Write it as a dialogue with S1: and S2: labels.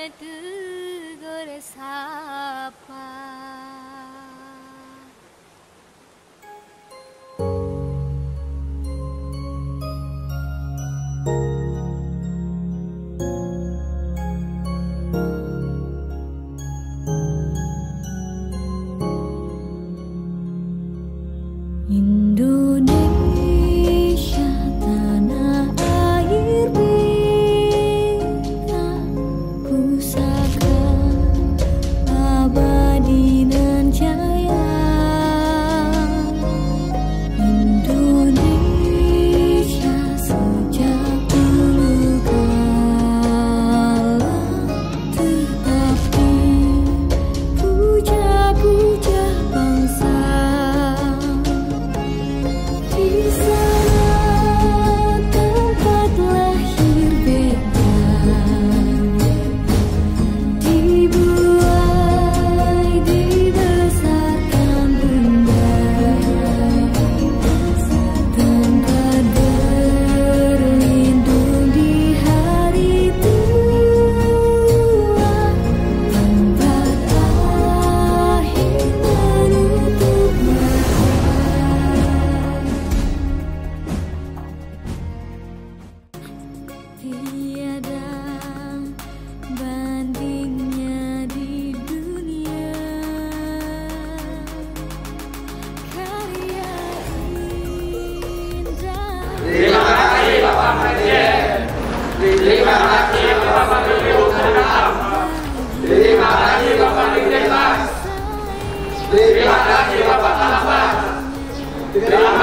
S1: tegur sapa. Indonesia tanah air beta, pusaka abadi nan jaya. Indonesia sejak dulu kala tetap dipuja-puja bangsa. Di sana tempat lahir beta, dibuai dibesarkan bunda, tempat berlindung di hari tua, tempat akhir menutup tiada bandingnya di dunia. Karya indah.
S2: Terima kasih Bapak Presiden. Terima kasih Bapak Menteri Hukum dan HAM. Terima kasih Bapak Dirjen Pas. Terima kasih Bapak Kalapas. Terima